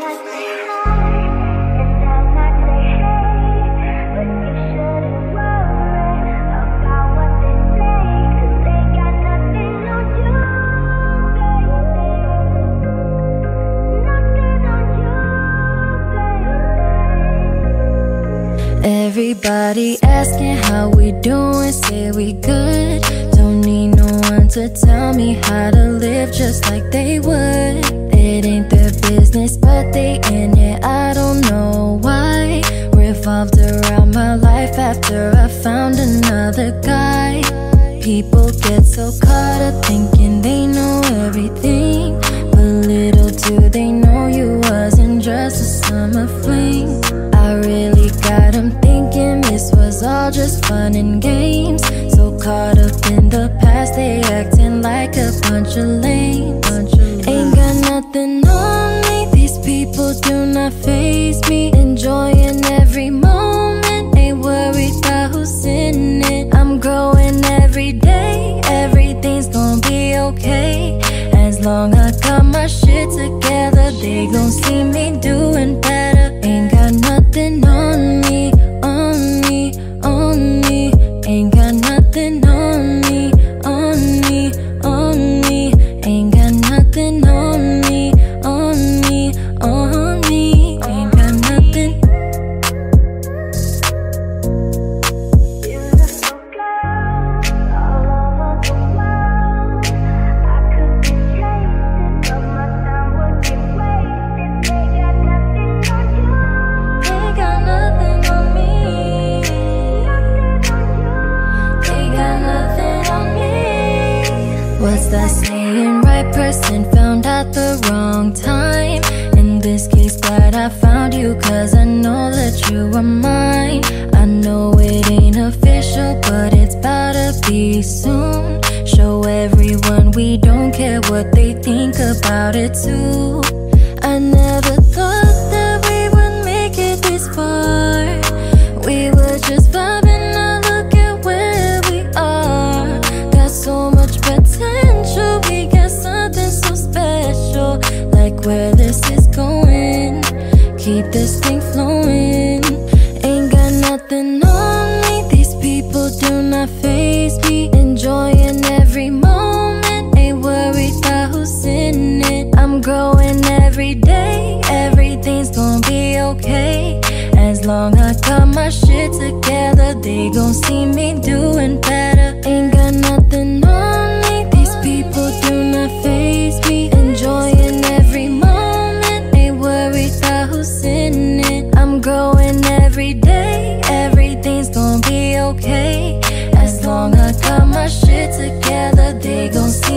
Everybody asking how we doing, say we good. Don't need no one to tell me how to live just like they would. It ain't their business, but they in it, I don't know why. Revolved around my life after I found another guy. People get so caught up thinking they know everything, but little do they know you wasn't just a summer fling. I really got them thinking this was all just fun and games. So caught up in the past, they acting like a bunch of lames. Ain't got nothing on me, these people do not faze me. Enjoying every moment, ain't worried about who's in it. I'm growing every day, everything's gonna be okay. As long as I got my shit together, they gon' see me doing better. Ain't got nothing on me, on me, on me. Ain't got nothing on me, on me, on me. Ain't got nothing on me, on me, on me. Ain't got nothing. Beautiful girls all over the world. I could be chasing, but my time would be wasted. They got nothing on you. They got nothing on me. They got nothing on me. What's that saying? Right person found at the wrong time. In this case, glad I found you, cause I know that you are mine. I know it ain't official, but it's bout to be soon. Show everyone we don't care what they think about it too. I never thought that we would make it this far. We were just vibing, now look at where we are. Got so much potential, we got something so special. Like where this is going, keep this thing flowing. Ain't got nothing on me, these people do not faze me. Enjoying every moment, ain't worried about who's in it. I'm growing every day, everything's gonna be okay. As long as I got my shit together, they gon' see me doing better. Ain't got nothing on me, these people do not faze me. Enjoying every moment, ain't worried about who's in it. I'm growing every day, everything's gonna be okay. As long as I got my shit together, they gon' see